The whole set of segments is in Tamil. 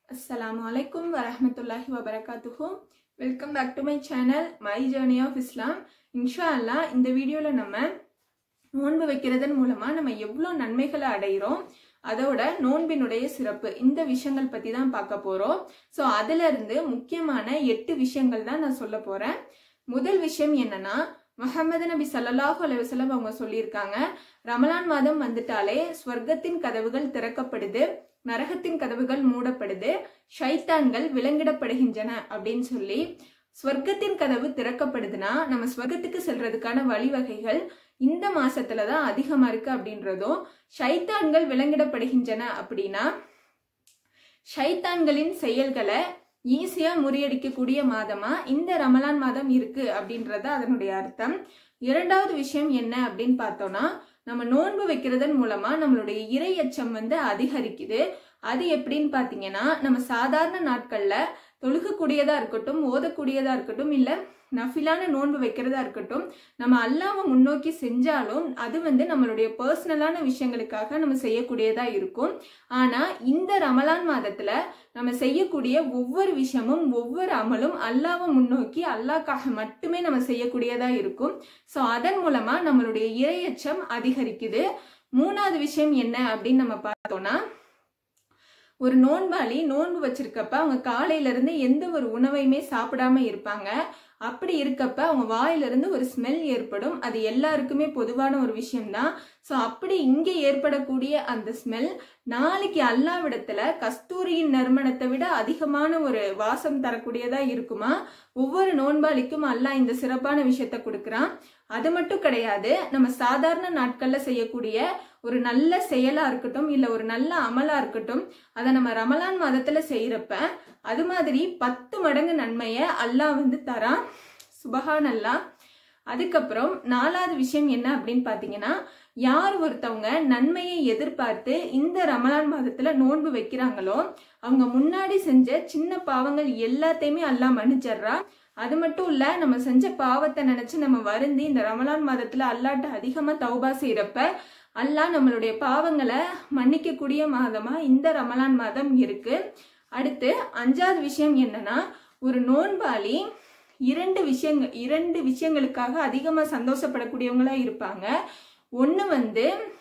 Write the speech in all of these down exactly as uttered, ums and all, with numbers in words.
Assalamualaikum warahmatullahi wabarakatuh. Welcome back to my channel My Journey of Islam. இன்ஷாஅல்லாஹ் இந்த வீடியோல நம்ம நோன்பு வைக்கிறதன் மூலமா நம்ம எவ்வளவு நன்மைகளை அடைகிறோம், அதோட நோன்பினுடைய சிறப்பு, இந்த விஷயங்கள் பத்தி தான் பார்க்க போறோம். சோ அதுல இருந்து முக்கியமான எட்டு விஷயங்கள் தான் நான் சொல்ல போறேன். முதல் விஷயம் என்னன்னா, முஹம்மது நபி ஸல்லல்லாஹு அலைஹி வஸல்லம் அவங்க சொல்லியிருக்காங்க, ரமலான் மாதம் வந்துட்டாலே ஸ்வர்க்கத்தின் கதவுகள் திறக்கப்படுது, நரகத்தின் கதவுகள் மூடப்படுது, ஷைத்தான்கள் விலங்கிடப்படுகின்றன அப்படின்னு சொல்லி. ஸ்வர்க்கத்தின் கதவு திறக்கப்படுதுன்னா நம்ம ஸ்வர்க்கத்துக்கு செல்றதுக்கான வழிவகைகள் இந்த மாசத்துலதான் அதிகமா இருக்கு அப்படின்றதும், ஷைத்தான்கள் விலங்கிடப்படுகின்றன அப்படின்னா ஷைத்தான்களின் செயல்களை ஈஸியா முறியடிக்கக்கூடிய மாதமா இந்த ரமலான் மாதம் இருக்கு அப்படின்றத அதனுடைய அர்த்தம். இரண்டாவது விஷயம் என்ன அப்படின்னு பார்த்தோம்னா, நம்ம நோன்பு வைக்கிறதன் மூலமா நம்மளுடைய இறை அச்சம் வந்து அதிகரிக்குது. அது எப்படின்னு பாத்தீங்கன்னா, நம்ம சாதாரண நாட்கள்ல தொழுகக்கூடியதா இருக்கட்டும், ஓதக்கூடியதா இருக்கட்டும், இல்ல நஃபிலான நோன்பு வைக்கிறதா இருக்கட்டும், நம்ம அல்லாஹ்வை முன்னோக்கி செஞ்சாலும் அது வந்து நம்மளுடைய பர்சனலான விஷயங்களுக்காக நம்ம செய்யக்கூடியதா இருக்கும். ஆனா இந்த ரமலான் மாதத்துல நம்ம செய்யக்கூடிய ஒவ்வொரு விஷயமும் ஒவ்வொரு அமலும் அல்லாஹ்வை முன்னோக்கி அல்லாஹ்க்காக மட்டுமே நம்ம செய்யக்கூடியதா இருக்கும். சோ அதன் மூலமா நம்மளுடைய இறையச்சம் அதிகரிக்குது. மூணாவது விஷயம் என்ன அப்படின்னு நம்ம பார்த்தோம்னா, ஒரு நோன்பாளி நோன்பு வச்சிருக்கப்ப அவங்க காலையில இருந்து எந்த ஒரு உணவையுமே சாப்பிடாம இருப்பாங்க. அப்படி இருக்கப்ப அவங்க வாயில இருந்து ஒரு ஸ்மெல் ஏற்படும். அது எல்லாருக்குமே பொதுவான ஒரு விஷயம்தான். சோ அப்படி இங்க ஏற்படக்கூடிய அந்த ஸ்மெல் நாளைக்கு அல்லாஹ்விடத்துல கஸ்தூரியின் நறுமணத்தை விட அதிகமான ஒரு வாசம் தரக்கூடியதா இருக்குமா. ஒவ்வொரு நோன்பாளிக்கும் அல்லாஹ் இந்த சிறப்பான விஷயத்த கொடுக்கறான். அது மட்டும் கிடையாது, நம்ம சாதாரண நாட்கள்ல செய்யக்கூடிய ஒரு நல்ல செயலா இருக்கட்டும், இல்ல ஒரு நல்ல அமலா இருக்கட்டும், அதை நம்ம ரமலான் மாதத்துல செய்யறப்ப அது மாதிரி பத்து மடங்கு நன்மைய அல்லாஹ் வந்து தரான். சுபஹான் அல்லாஹ். அதுக்கப்புறம் நாலாவது விஷயம் என்ன அப்படின்னு பாத்தீங்கன்னா, யார் ஒருத்தவங்க நன்மையை எதிர்பார்த்து இந்த ரமலான் மாதத்துல நோன்பு வைக்கிறாங்களோ அவங்க முன்னாடி செஞ்ச சின்ன பாவங்கள் எல்லாத்தையுமே அல்லாஹ் மன்னிச்சிடுறா. அது மட்டும் இல்ல, நம்ம செஞ்ச பாவத்தை நினைச்சு நம்ம வருந்தி இந்த ரமலான் மாதத்துல அல்லாட்ட அதிகமா தௌபா செய்யறப்ப அல்லாஹ் நம்மளுடைய பாவங்களை மன்னிக்க கூடிய மாதமா இந்த ரமலான் மாதம் இருக்கு. அடுத்து அஞ்சாவது விஷயம் என்னன்னா, ஒரு நோன்பாளி இரண்டு விஷயங்கள் இரண்டு விஷயங்களுக்காக அதிகமா சந்தோஷப்படக்கூடியவங்களா இருப்பாங்க. ஒண்ணு வந்து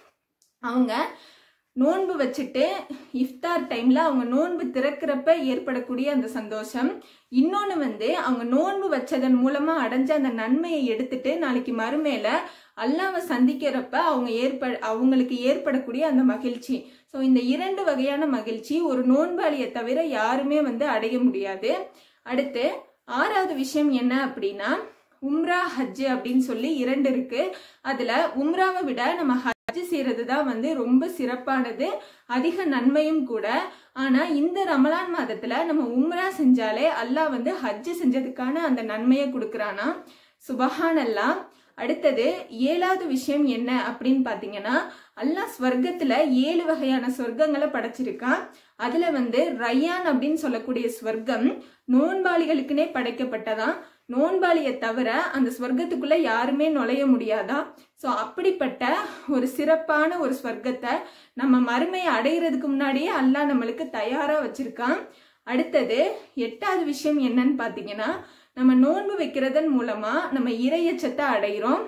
அவங்க நோன்பு வச்சுட்டு இஃப்தார் டைம்ல அவங்க நோன்பு திறக்கிறப்ப ஏற்படக்கூடிய அந்த சந்தோஷம். இன்னொன்னு வந்து அவங்க நோன்பு வச்சதன் மூலமா அடைஞ்ச அந்த நன்மையை எடுத்துட்டு நாளைக்கு மறுமையில அல்லாஹ்வை சந்திக்கிறப்ப அவங்க ஏற்ப அவங்களுக்கு ஏற்படக்கூடிய அந்த மகிழ்ச்சி. ஸோ இந்த இரண்டு வகையான மகிழ்ச்சி ஒரு நோன்பாளியை தவிர யாருமே வந்து அடைய முடியாது. அடுத்து ஆறாவது விஷயம் என்ன அப்படின்னா, உம்ரா ஹஜ் அப்படின்னு சொல்லி இரண்டு இருக்கு. அதுல உம்ராவை விட நம்ம ஹஜ் செய்யறதுதான் வந்து ரொம்ப சிறப்பானது, அதிக நன்மையும் கூட. ஆனா இந்த ரமலான் மாதத்துல நம்ம உம்ரா செஞ்சாலே அல்லாஹ் வந்து ஹஜ் செஞ்சதுக்கான அந்த நன்மையை கொடுக்கறானா. சுபஹான் அல்லாஹ். அடுத்தது ஏழாவது விஷயம் என்ன அப்படின்னு பாத்தீங்கன்னா, அல்லாஹ் ஸ்வர்க்கத்துல ஏழு வகையான சொர்க்கங்களை படைச்சிருக்கான். அதுல வந்து ரய்யான் அப்படின்னு சொல்லக்கூடிய ஸ்வர்க்கம் நோன்பாளிகளுக்குனே படைக்கப்பட்டதான். நோன்பாளியை தவிர அந்த ஸ்வர்க்கத்துக்குள்ள யாருமே நுழைய முடியாதா. சோ அப்படிப்பட்ட ஒரு சிறப்பான ஒரு ஸ்வர்க்கத்தை நம்ம மறுமையை அடைகிறதுக்கு முன்னாடியே அல்லாஹ் நம்மளுக்கு தயாரா வச்சிருக்கான். அடுத்தது எட்டாவது விஷயம் என்னன்னு பாத்தீங்கன்னா, நம்ம நோன்பு வைக்கிறதன் மூலமா நம்ம இறையச்சத்தை அடைகிறோம்.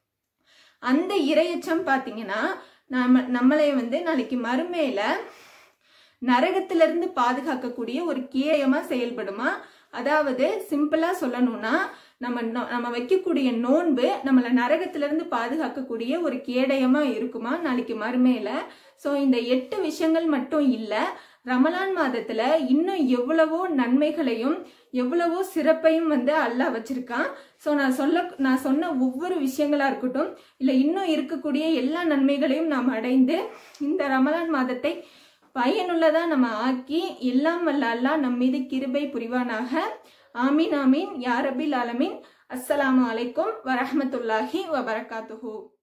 அந்த இறையச்சம் பாத்தீங்கன்னா நம்ம நம்மளை வந்து நாளைக்கு மறுமையில நரகத்திலிருந்து பாதுகாக்கக்கூடிய ஒரு கேயமா செயல்படுமா. அதாவது சிம்பிளா சொல்லணும்னா, நம்ம நம்ம வைக்கக்கூடிய நோன்பு நம்மளை நரகத்திலிருந்து பாதுகாக்கக்கூடிய ஒரு கேடயமா இருக்குமா நாளைக்கு மறுமையில. சோ இந்த எட்டு விஷயங்கள் மட்டும் இல்ல, ரமலான் மாதத்துல இன்னும் எவ்வளவோ நன்மைகளையும் எவ்வளவோ சிறப்பையும் வந்து அல்லாஹ் வச்சிருக்கான். சோ நான் சொல்ல நான் சொன்ன ஒவ்வொரு விஷயங்களா இருக்கட்டும், இல்ல இன்னும் இருக்கக்கூடிய எல்லா நன்மைகளையும் நாம் அடைந்து இந்த ரமலான் மாதத்தை பயனுள்ளதா நம்ம ஆக்கி எல்லாம் வல்ல அல்லாஹ் நம் மீது கிருபை புரிவானாக. ஆமீன் ஆமீன் யா ரப்பில் ஆலமீன். அஸ்ஸலாமு அலைக்கும் வரஹ்மத்துல்லாஹி வபரகாத்துஹு.